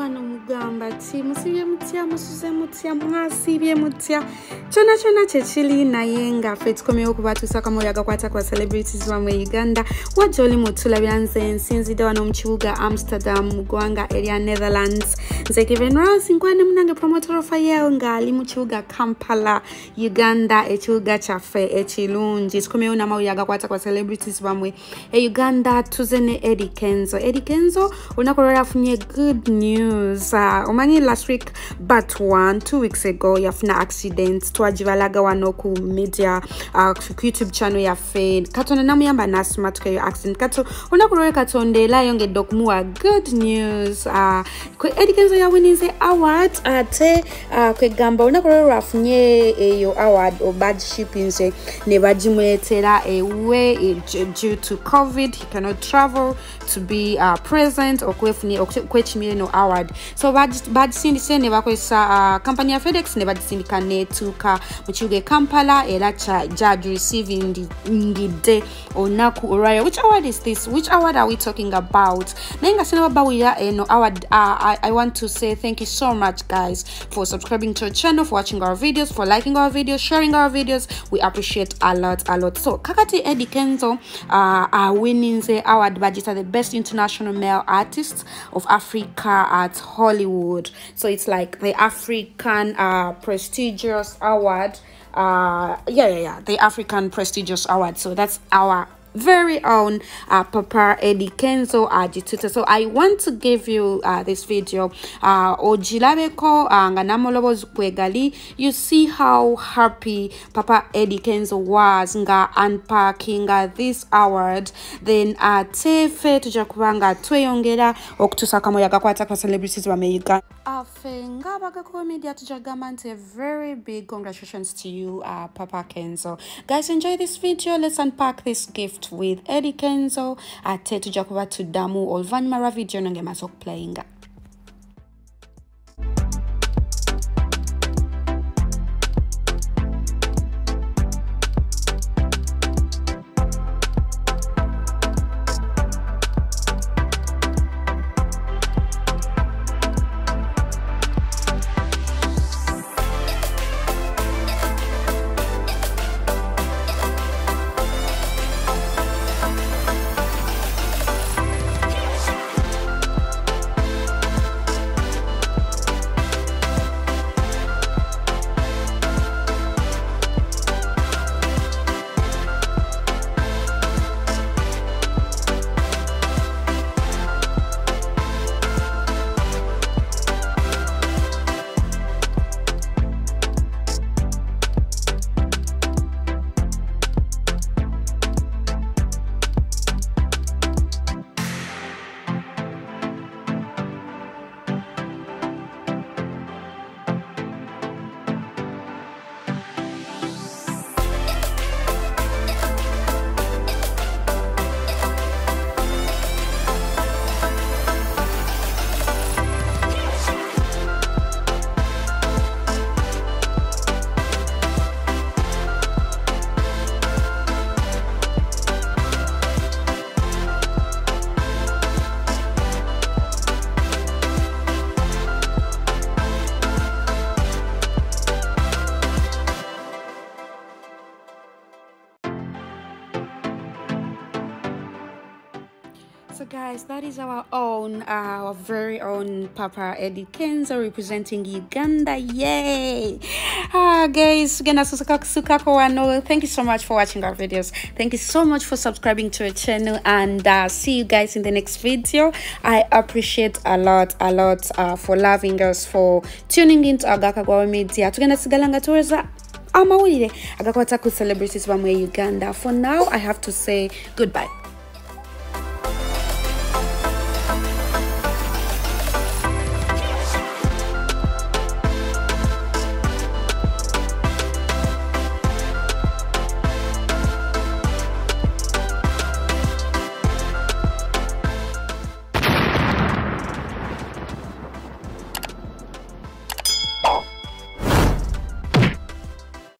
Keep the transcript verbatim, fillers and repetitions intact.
wano mugamba ti musibye mutya musuze mutya mwasibye mutya chona chona chechili naye nga ffe tukomyewo kubatuusa kamoyo agakwata kwa celebrities bamwe Uganda wajoli mutula byanze nsinzide wano mu kibuga Amsterdam mu ggwanga erya Netherlands nze Kevin Rose nkwane munange promoter Rafael nga ali mu kibuga Kampala Uganda ekibuga kyaffe ekirungi tukomyewo n'amawulire agakwata kwa celebrities bamwe e Uganda tuzene Eddie Kenzo Eddie Kenzo unakolera afunye good news uh, omanyi last week but one two weeks ago yafuna accident twajibalaga wano ku media uh, ku YouTube channel yaffe katona namuyamba nasima tukayo accident kato unakolera katondela yongedde okumuwa good news uh, kwe Eddie Kenzo yawinize award ate uh, kwe gamba unakolera afunye eyo award o badship inze ne bajimuletera ewe due to COVID he cannot travel to be uh, present or kwefuni okwechimire no award so bad sindise ne bakwesa uh, company ya FedEx ne badisindika netuka mu kibuga Kampala era cha judge receiving ngide onaku oraya. Which award is this? Which award are we talking about? Nenga sina bawira eno award. uh, I, I want to say thank you so much guys for subscribing to our channel, for watching our videos, for liking our videos, sharing our videos. We appreciate a lot a lot. So kakati Eddie Kenzo uh, are winning the award budget as the best international male artist of Africa at Hollywood. So it's like the African uh prestigious award. Uh yeah yeah yeah the African prestigious award. So that's our very own uh, Papa Eddie Kenzo Ajituta. So I want to give you uh, this video uh Ojilabeko nga namolobozi kwegali. You see how happy Papa Eddie Kenzo was nga unpacking uh, this award. Then uh tefe tujakubanga tweyongera okutusa kamoya gakwata kwa celebrities wa Uganda afe nga bagako media tujagamba nti a very big congratulations to you uh, Papa Kenzo. Guys, enjoy this video. Let's unpack this gift with Eddie Kenzo ate tujakuba tudamu oluvanyuma video nange maso playing. So guys, that is our own, uh, our very own Papa Eddie Kenzo representing Uganda. Yay! Ah, guys, thank you so much for watching our videos. Thank you so much for subscribing to our channel, and uh, see you guys in the next video. I appreciate a lot, a lot uh, for loving us, for tuning into Agakagwa Media. Tugenda sigalanga tuweza amawulire agakwata ku celebrities bamwe Uganda. For now, I have to say goodbye.